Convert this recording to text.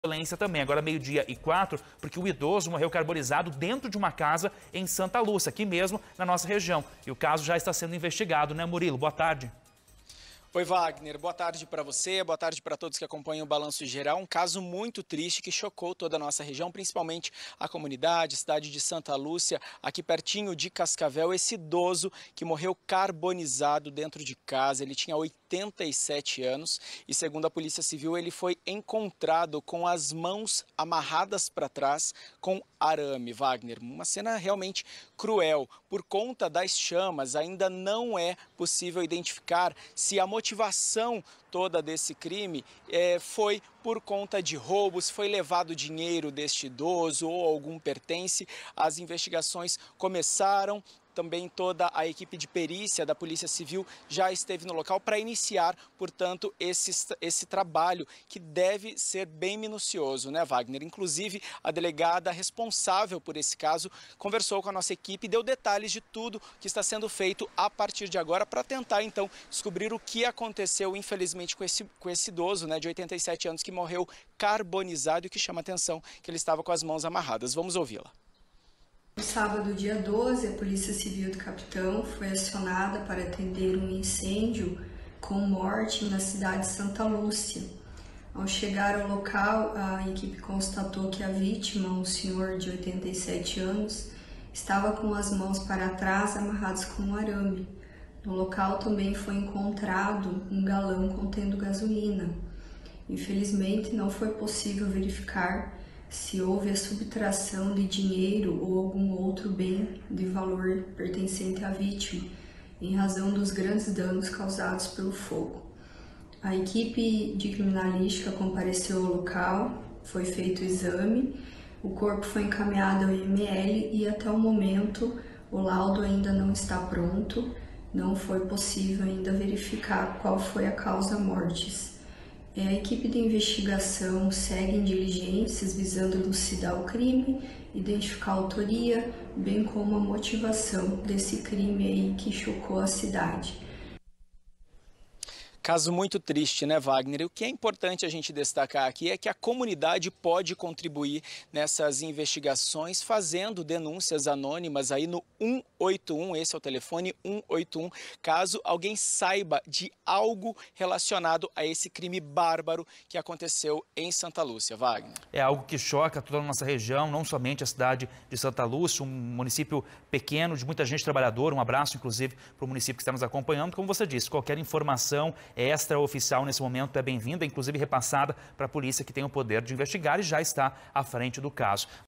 violência também. Agora 12h04, porque o idoso morreu carbonizado dentro de uma casa em Santa Lúcia, aqui mesmo na nossa região. E o caso já está sendo investigado, né, Murilo? Boa tarde. Oi, Wagner. Boa tarde para você, boa tarde para todos que acompanham o Balanço Geral. Um caso muito triste que chocou toda a nossa região, principalmente a comunidade, cidade de Santa Lúcia, aqui pertinho de Cascavel. Esse idoso que morreu carbonizado dentro de casa, ele tinha 87 anos e, segundo a Polícia Civil, ele foi encontrado com as mãos amarradas para trás com arame, Wagner. Uma cena realmente cruel. Por conta das chamas, ainda não é possível identificar se a motivação toda desse crime foi por conta de roubos, foi levado dinheiro deste idoso ou algum pertence. As investigações começaram. Também toda a equipe de perícia da Polícia Civil já esteve no local para iniciar, portanto, esse trabalho que deve ser bem minucioso, né, Wagner? Inclusive, a delegada responsável por esse caso conversou com a nossa equipe e deu detalhes de tudo que está sendo feito a partir de agora para tentar, então, descobrir o que aconteceu, infelizmente, com esse idoso, né, de 87 anos, que morreu carbonizado e que chama a atenção que ele estava com as mãos amarradas. Vamos ouvi-la. No sábado, dia 12, a Polícia Civil do Capitão foi acionada para atender um incêndio com morte na cidade de Santa Lúcia. Ao chegar ao local, a equipe constatou que a vítima, um senhor de 87 anos, estava com as mãos para trás amarradas com um arame. No local também foi encontrado um galão contendo gasolina. Infelizmente, não foi possível verificar se houve a subtração de dinheiro ou algum outro bem de valor pertencente à vítima, em razão dos grandes danos causados pelo fogo. A equipe de criminalística compareceu ao local, foi feito o exame, o corpo foi encaminhado ao IML e até o momento o laudo ainda não está pronto, não foi possível ainda verificar qual foi a causa mortis. A equipe de investigação segue em diligências visando elucidar o crime, identificar a autoria, bem como a motivação desse crime aí que chocou a cidade. Caso muito triste, né, Wagner? E o que é importante a gente destacar aqui é que a comunidade pode contribuir nessas investigações fazendo denúncias anônimas aí no 181, esse é o telefone 181, caso alguém saiba de algo relacionado a esse crime bárbaro que aconteceu em Santa Lúcia, Wagner. É algo que choca toda a nossa região, não somente a cidade de Santa Lúcia, um município pequeno, de muita gente trabalhadora. Um abraço, inclusive, para o município que está nos acompanhando. Como você disse, qualquer informação extraoficial nesse momento é bem-vinda, inclusive repassada para a polícia, que tem o poder de investigar e já está à frente do caso.